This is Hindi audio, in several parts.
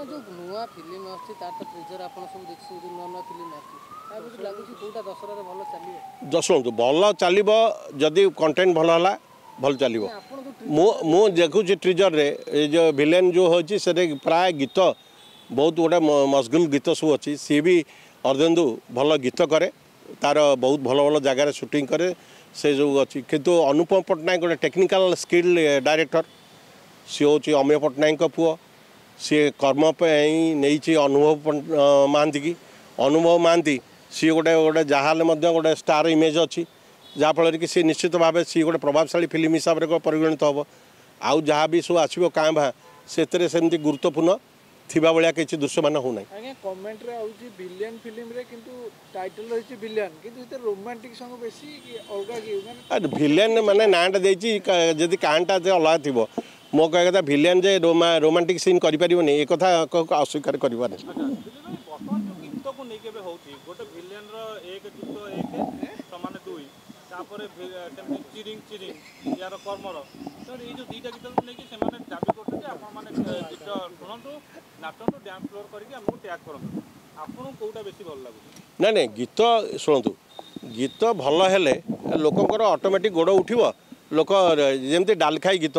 जो नुआ फिल्म आछि तार तो ट्रेजर आपन सब देखि नुआ नुआ फिल्म आछि लागुची कोटा दशरा रे भलो चलियो दशुँ भल चलो जदि कंटेंट भल है भल चलो मु देखुँ ट्रिजर रे जो विलेन जो होची से प्राय गीत बहुत गोटे मशगुल गीत सब अच्छी सी भी अर्धेन्दु भल गीत करे तार बहुत भल भल जगार शूटिंग करे से जो अच्छी किंतु अनुपम पट्टनायक गोटे टेक्निकल स्किल डायरेक्टर सी हूँ अमेय पट्टनायक पुओ सी कर्म नहीं अनुभव महांती की अनुभव महांती सी गोटे गोटे जहाँ गोटे स्टार इमेज अच्छी जहाँफल कि सी निश्चित भाव सी गोटे प्रभावशाली फिल्म हिसाब से परिगणित हम आउ जहाँ भी सब आसो क्या भा से गुरुत्वपूर्ण थिबा भाया किसी दृश्य मान होना कमेंट रे आउची विलेन फिल्म रे किंतु टाइटल रही विलेन किंतु इते रोमांटिक सॉन्ग बेसी कि अलगा कि माने विलेन माने नाटा देची जदि कहानटा अलग थिबो मो कह कथा विलेन जे रोमांटिक सीन करि परिबोनी ए कथा अस्वीकार करबानी गीत को नहीं केबे होची गोटे विलेन रो एक गीत एक समान दुई तापर चिरिंग चिरिंग यार कर्मर तो ये जो दीटा गीत को लेके से माने दाबी करते जे आपण माने गीत सुनंतु नाचंतु डांस फ्लोर करके हमको टैग करंतु आपन कोटा बेसी भल लागु नहीं गीत शुणु गीत भल हेले लोकंकर ऑटोमेटिक गोड़ उठिबो लोक जेमती डाल खाई गीत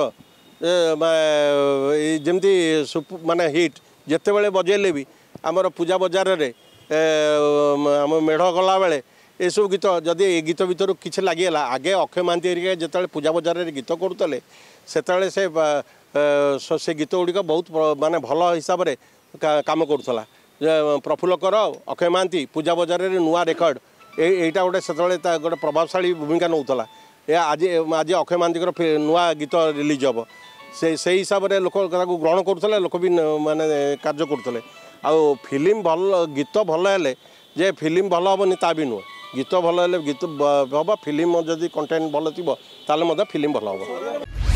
जमती माने हिट जिते बड़े बजेले भी आमर पूजा बजार रे आम मेढ़ गला बेले ये सब गीत जदि ए गीत भर किसी लगिगला आगे अक्षय महांती जो पूजा बजार रे गीत करुले से गीत गुड़िक बहुत माने भल हिसाब से काम करूला प्रफुल्ल कर अक्षय महांती पूजा बजार रे नुआ रेकर्ड यहीटा गोटे से गोटे प्रभावशाली भूमिका नौला आज आज अक्षय महांती नुआ गीत रिलीज हम से हिसाब से लोक ग्रहण करुले लोक भी माने कार्य करुले आउ फिल्म भल गीत भल हेले जे फिल्म भल हेनी ता भी नुह गीत भल हेले गीत हम फिल्म जदि कंटेंट भल थी फिल्म भल हम।